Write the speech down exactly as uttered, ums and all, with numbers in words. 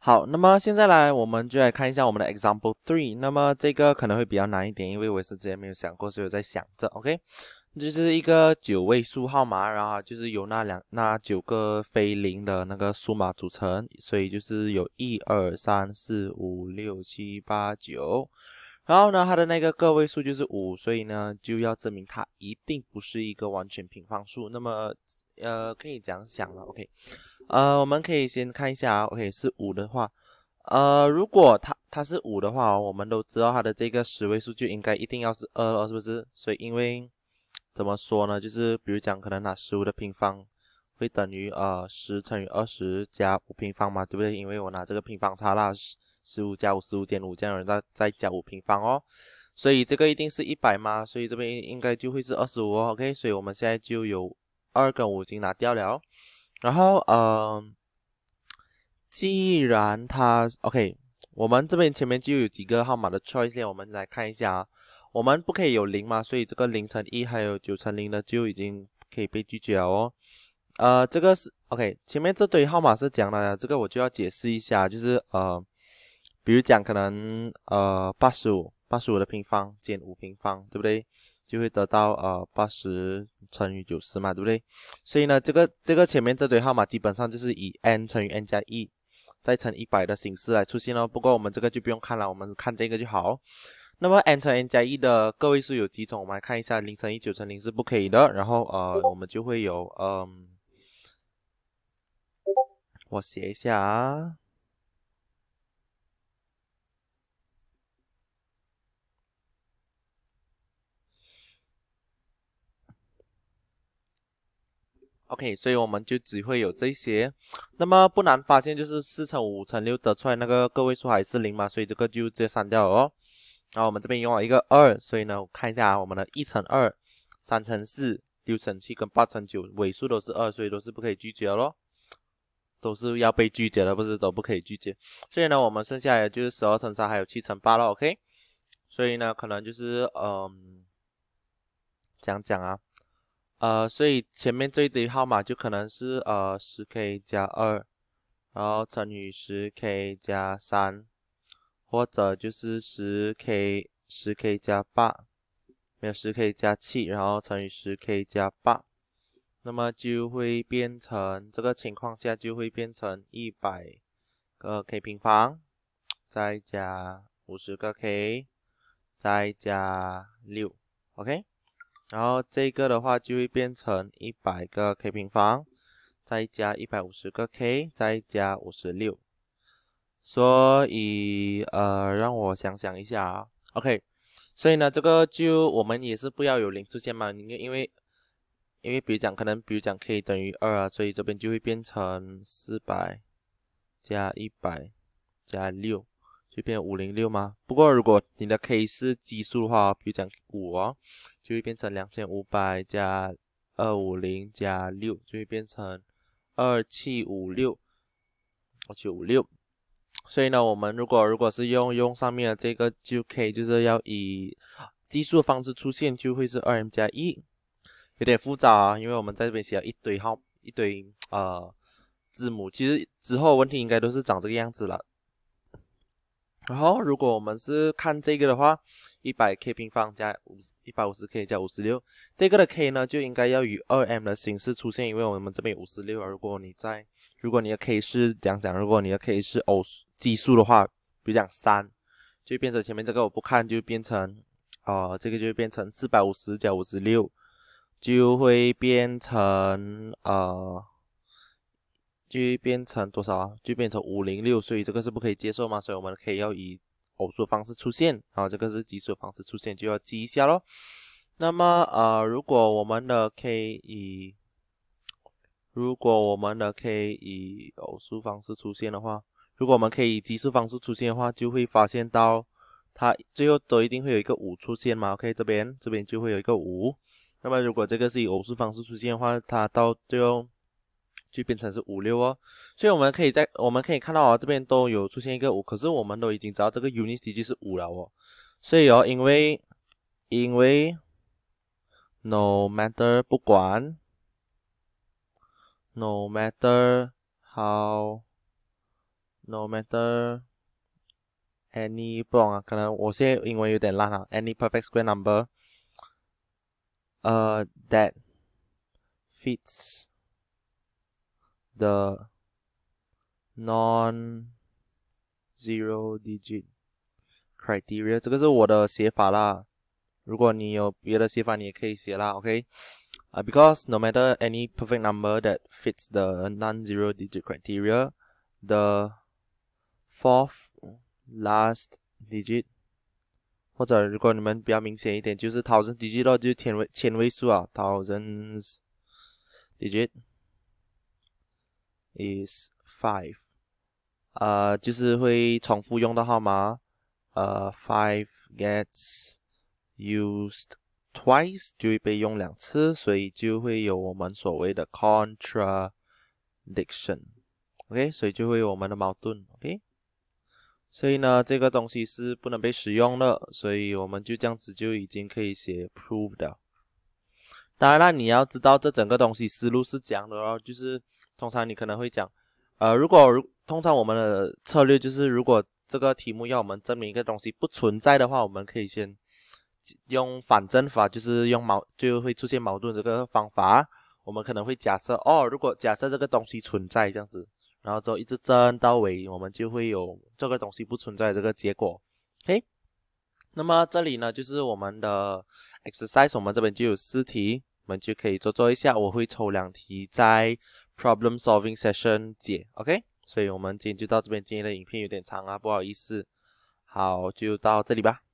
好，那么现在来，我们就来看一下我们的 example three。那么这个可能会比较难一点，因为我也是之前没有想过，所以我在想着 ，OK，就是一个九位数号码，然后就是由那两那九个非零的那个数码组成，所以就是有一二三四五六七八九。然后呢，它的那个个位数就是五，所以呢就要证明它一定不是一个完全平方数。那么，呃，可以这样想了，OK。呃，我们可以先看一下啊，OK，是五的话，呃，如果它它是五的话哦，我们都知道它的这个十位数就应该一定要是二了，是不是？所以因为怎么说呢，就是比如讲，可能拿十五的平方会等于呃十乘以二十加五平方嘛，对不对？因为我拿这个平方差啦，十十五加五十五减五，这样再再加五平方哦，所以这个一定是一百嘛，所以这边应该就会是二十五哦，OK，所以我们现在就有二跟五已经拿掉了。然后，呃，既然它 OK，我们这边前面就有几个号码的 choice，我们来看一下啊。我们不可以有零嘛，所以这个零乘一还有九乘零的就已经可以被拒绝了哦。呃，这个是 OK，前面这堆号码是讲的，这个我就要解释一下，就是呃，比如讲可能呃八十五，八十五的平方减五平方，对不对？就会得到呃八十乘以九十嘛，对不对？所以呢，这个这个前面这堆号码基本上就是以 n 乘以 n 加一再乘一百的形式来出现哦。不过我们这个就不用看了，我们看这个就好。那么 n 乘 n 加一的个位数有几种？我们来看一下，零乘以九乘零是不可以的。然后呃，我们就会有嗯，我写一下啊。OK，所以我们就只会有这些。那么不难发现，就是四乘五乘六得出来那个个位数还是零嘛，所以这个就直接删掉了哦。然后我们这边用了一个二，所以呢，我看一下啊，我们的一乘二、三乘四、六乘七跟八乘九尾数都是二，所以都是不可以拒绝的咯，都是要被拒绝的，不是都不可以拒绝。所以呢，我们剩下的就是十二乘三还有七乘八了 OK。所以呢，可能就是嗯，讲讲啊。呃，所以前面这一堆号码就可能是呃十 k 加二，然后乘以十 k 加三，或者就是十 k 十 k 加八，没有十 k 加七，然后乘以十 k 加八，那么就会变成这个情况下就会变成一百个 k 平方，再加五十个 k，再加六 ，OK。然后这个的话就会变成一百个 k 平方，再加一百五十个 k，再加五十六。所以呃，让我想想一下啊 ，OK。所以呢，这个就我们也是不要有零出现嘛，因为因为因为比如讲可能比如讲 k 等于二啊，所以这边就会变成四百加一百加六。就变五零六吗？不过如果你的 k 是奇数的话，比如讲五哦，就会变成两千五百加二五零加六，就会变成二七五六，二七五六。所以呢，我们如果如果是用用上面的这个就 k，就是要以奇数方式出现，就会是二 m 加一，有点复杂啊，因为我们在这边写了一堆号一堆呃字母，其实之后问题应该都是长这个样子了。然后，如果我们是看这个的话，一百 k 平方加一百五十 k 加五十六，这个的 k 呢就应该要以二 m 的形式出现，因为我们这边有五十六。如果你在，如果你的 k 是讲讲，如果你的 k 是偶奇数的话，比如讲三，就变成前面这个我不看，就变成呃这个就变成四百五十加五十六，就会变成呃。就会变成多少啊？就变成五零六，所以这个是不可以接受嘛？所以我们可以要以偶数方式出现，然后这个是奇数方式出现，就要记一下咯。那么呃，如果我们的 k 以如果我们的 k 以偶数方式出现的话，如果我们可以以奇数方式出现的话，就会发现到它最后都一定会有一个五出现嘛。OK，这边这边就会有一个五。那么如果这个是以偶数方式出现的话，它到最后就变成是五六哦，所以我们可以在我们可以看到啊，这边都有出现一个五，可是我们都已经知道这个 unity 就是五了哦，所以哦，因为因为 no matter 不管 no matter how no matter any 不懂啊，可能我现在英文有点烂啊。Any perfect square number， 呃、uh, that fits the non-zero digit criteria， 这个是我的写法啦。如果你有别的写法，你也可以写啦 ，OK？ Uh, because no matter any perfect number that fits the non-zero digit criteria, the fourth last digit， 或者如果你们比较明显一点，就是 thousand digit 咯，就是千位千位数啊 ，thousands digit is five， 呃，就是会重复用的号码，呃 ，five gets used twice 就会被用两次，所以就会有我们所谓的 contradiction，OK， 所以就会有我们的矛盾 ，OK， 所以呢，这个东西是不能被使用的，所以我们就这样子就已经可以写 prove 的。当然了，你要知道这整个东西思路是这样的哦，就是通常你可能会讲，呃，如果通常我们的策略就是，如果这个题目要我们证明一个东西不存在的话，我们可以先用反证法，就是用矛就会出现矛盾这个方法。我们可能会假设哦，如果假设这个东西存在这样子，然后之后一直证到尾，我们就会有这个东西不存在这个结果。OK， 那么这里呢就是我们的 exercise， 我们这边就有四题，我们就可以做做一下。我会抽两题在 problem solving session 解 ，OK。所以我们今天就到这边，今天的影片有点长啊，不好意思。好，就到这里吧。